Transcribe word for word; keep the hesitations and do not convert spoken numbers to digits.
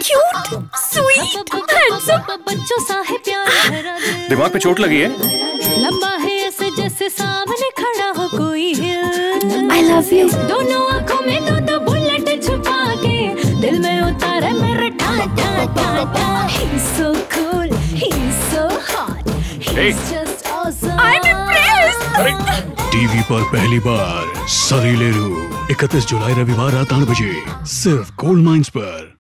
Cute, sweet, handsome. बच्चों सा है प्यार। दिमाग पे चोट लगी है? लंबा है ऐसे जैसे सामने खड़ा हो कोई हिल। I love you। दोनों आंखों में दो दो बुलेट छुपा के दिल में उतारे मेरे टा टा टा टा। He's so cool, he's so hot, he's just awesome। I'm impressed। TV पर पहली बार सरीलेरू इकतीस जुलाई रविवार रात आठ बजे सिर्फ गोल्ड माइंस पर।